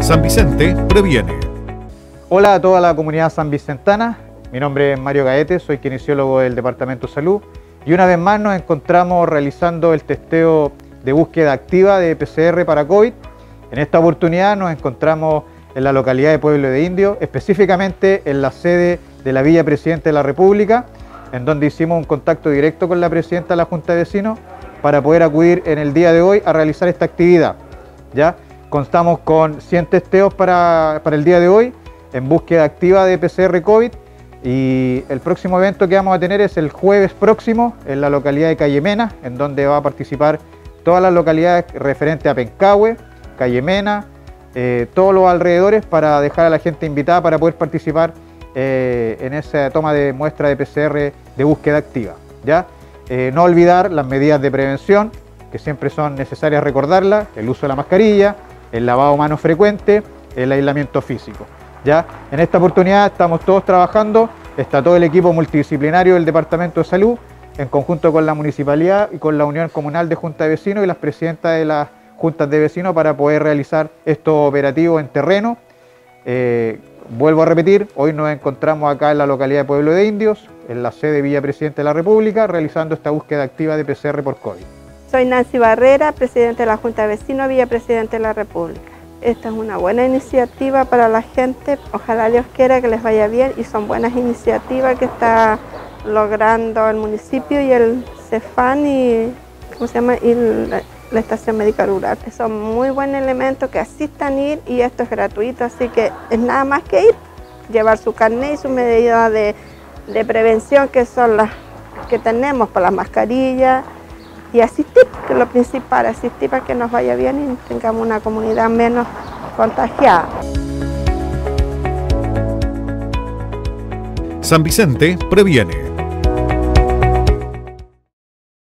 San Vicente previene. Hola a toda la comunidad sanvicentana, mi nombre es Mario Gaete, soy kinesiólogo del Departamento de Salud y una vez más nos encontramos realizando el testeo de búsqueda activa de PCR para COVID. En esta oportunidad nos encontramos en la localidad de Pueblo de Indios, específicamente en la sede de la Villa Presidente de la República, en donde hicimos un contacto directo con la Presidenta de la Junta de Vecinos para poder acudir en el día de hoy a realizar esta actividad. ¿Ya? Contamos con 100 testeos para el día de hoy en búsqueda activa de PCR COVID y el próximo evento que vamos a tener es el jueves próximo en la localidad de Calle Mena, en donde va a participar todas las localidades referentes a Pencahue, Calle Mena, todos los alrededores, para dejar a la gente invitada para poder participar en esa toma de muestra de PCR de búsqueda activa. ¿Ya? No olvidar las medidas de prevención, que siempre son necesarias recordarlas: el uso de la mascarilla, el lavado de manos frecuente, el aislamiento físico. ¿Ya? En esta oportunidad estamos todos trabajando, está todo el equipo multidisciplinario del Departamento de Salud, en conjunto con la Municipalidad y con la Unión Comunal de Junta de Vecinos y las presidentas de las Juntas de Vecinos para poder realizar estos operativos en terreno. Vuelvo a repetir, hoy nos encontramos acá en la localidad de Pueblo de Indios, en la sede Villa Presidente de la República, realizando esta búsqueda activa de PCR por COVID. Soy Nancy Barrera, presidente de la Junta de Vecinos, Villa Presidente de la República. Esta es una buena iniciativa para la gente, ojalá Dios quiera que les vaya bien, y son buenas iniciativas que está logrando el municipio y el CEFAN y, la Estación Médica Rural. Son muy buenos elementos que asistan a ir, y esto es gratuito, así que es nada más que ir, llevar su carnet y sus medidas de prevención, que son las que tenemos, por las mascarillas, y asistir, que es lo principal, asistir para que nos vaya bien y tengamos una comunidad menos contagiada. San Vicente previene.